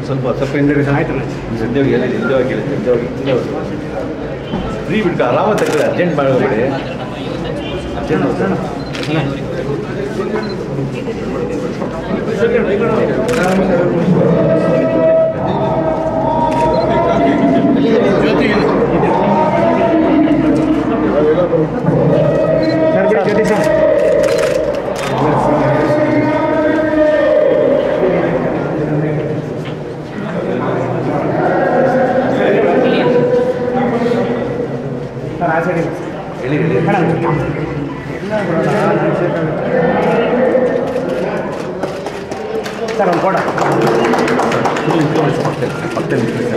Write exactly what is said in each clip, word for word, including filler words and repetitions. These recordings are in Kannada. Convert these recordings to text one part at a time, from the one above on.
ಸ್ವಲ್ಪ ಸ್ವಲ್ಪ ಹಿಂದೆ ಆಯ್ತು ಸಂಜೆ ಹೇಳಿ ನಿಜವಾಗಿ ಹೇಳಿ ನಿಜವಾಗಿ ಫ್ರೀ ಬಿಡ್ಕ ಆರಾಮ ತಗೊಳ್ಳಿ ಅರ್ಜೆಂಟ್ ಮಾಡಬೇಡಿ ಅರ್ಜೆಂಟ್ ನೋಡ್ತಾನೆ ಹೇಳಿ ಹೇಳಿ ಸರ್ ಒಂದು ಕೊಡ ಮತ್ತೆ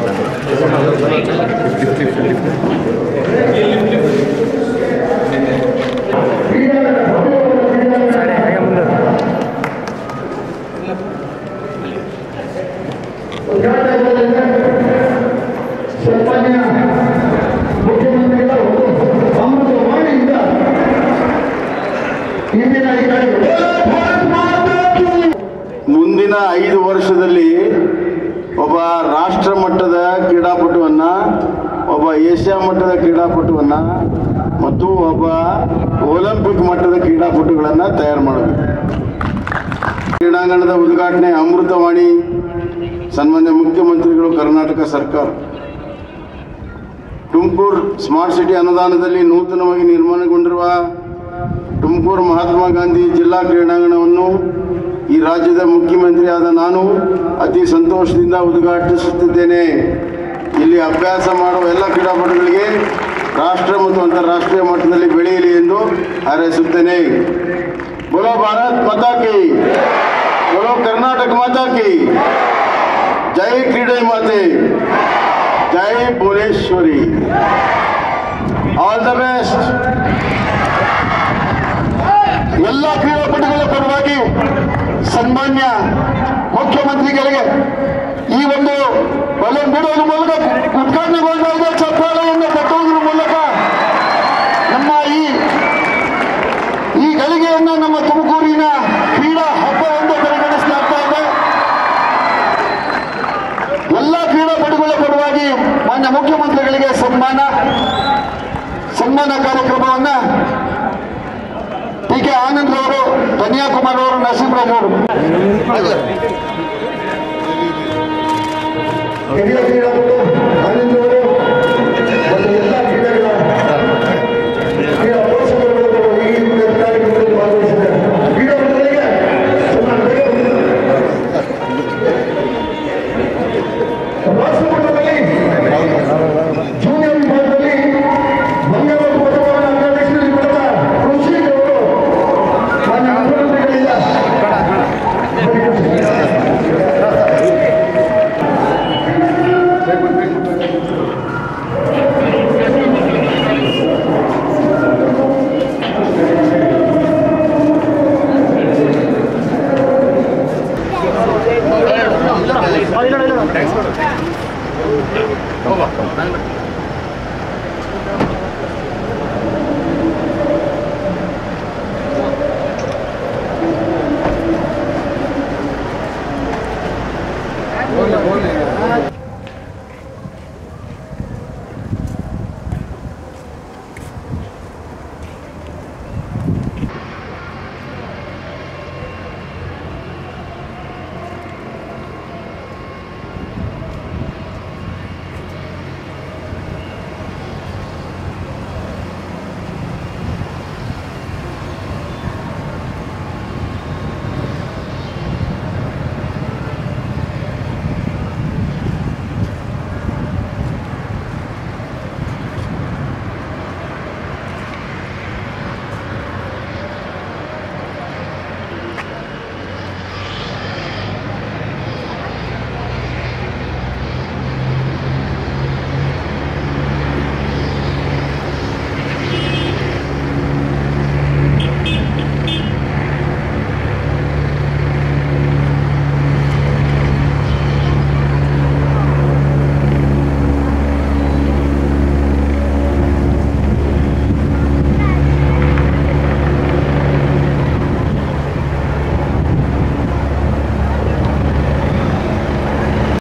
ಮುಂದಿನ ಐದು ವರ್ಷದಲ್ಲಿ ಒಬ್ಬ ರಾಷ್ಟ್ರ ಮಟ್ಟದ ಕ್ರೀಡಾಪಟುವನ್ನ ಒಬ್ಬ ಏಷ್ಯಾ ಮಟ್ಟದ ಕ್ರೀಡಾಪಟುವನ್ನ ಮತ್ತು ಒಬ್ಬ ಒಲಿಂಪಿಕ್ ಮಟ್ಟದ ಕ್ರೀಡಾಪಟುಗಳನ್ನು ತಯಾರು ಮಾಡಬೇಕು. ಕ್ರೀಡಾಂಗಣದ ಉದ್ಘಾಟನೆ ಅಮೃತವಾಣಿ ಸನ್ಮಾನ್ಯ ಮುಖ್ಯಮಂತ್ರಿಗಳು ಕರ್ನಾಟಕ ಸರ್ಕಾರ. ತುಮಕೂರು ಸ್ಮಾರ್ಟ್ ಸಿಟಿ ಅನುದಾನದಲ್ಲಿ ನೂತನವಾಗಿ ನಿರ್ಮಾಣಗೊಂಡಿರುವ ತುಮಕೂರು ಮಹಾತ್ಮ ಗಾಂಧಿ ಜಿಲ್ಲಾ ಕ್ರೀಡಾಂಗಣವನ್ನು ಈ ರಾಜ್ಯದ ಮುಖ್ಯಮಂತ್ರಿ ಆದ ನಾನು ಅತಿ ಸಂತೋಷದಿಂದ ಉದ್ಘಾಟಿಸುತ್ತಿದ್ದೇನೆ. ಇಲ್ಲಿ ಅಭ್ಯಾಸ ಮಾಡುವ ಎಲ್ಲ ಕ್ರೀಡಾಪಟುಗಳಿಗೆ ರಾಷ್ಟ್ರ ಮತ್ತು ಅಂತಾರಾಷ್ಟ್ರೀಯ ಮಟ್ಟದಲ್ಲಿ ಬೆಳೆಯಲಿ ಎಂದು ಹಾರೈಸುತ್ತೇನೆ. ಬೋಲೋ ಭಾರತ್ ಮಾತಾ ಕಿ, ಬೋಲೋ ಕರ್ನಾಟಕ ಮಾತಾ ಕಿ, ಜೈ ಕ್ರೀಡೆ ಮಾತೆ, ಜೈ ಭುವನೇಶ್ವರಿ. All the best. ಎಲ್ಲ ಕ್ರೀಡಾಪಟುಗಳ ಪರವಾಗಿ ಸನ್ಮಾನ್ಯ ಮುಖ್ಯಮಂತ್ರಿಗಳಿಗೆ ಈ ಒಂದು ಬಲೂನ್ ಬಿಡುವುದರ ಮೂಲಕ ಉದ್ಘಾಟನೆಗೊಂಡಾಗ ಚಪ್ಪಾಳೆಯನ್ನು ತಟ್ಟುವುದರ ಮೂಲಕ ನಮ್ಮ ಈ ಈ ಗಳಿಗೆಯನ್ನು ನಮ್ಮ ತುಮಕೂರಿನ ಕ್ರೀಡಾ ಹಬ್ಬವೆಂದು ಪರಿಗಣಿಸಲಾಗ್ತಾ ಇದೆ. ಎಲ್ಲ ಕ್ರೀಡಾಪಟುಗಳ ಪರವಾಗಿ ಮಾನ್ಯ ಮುಖ್ಯಮಂತ್ರಿಗಳಿಗೆ ಸನ್ಮಾನ ಸನ್ಮಾನ ಕಾರ್ಯಕ್ರಮವನ್ನ ಟಿ ಕೆ ಆನಂದ್ ಅವರು, ಕನ್ಯಾಕುಮಾರಿ ಅವರು, ನರಸಿಂಹರಾಜ್ ಅವರು ಹಿರಿಯ ಕ್ರೀಡಾಪಟು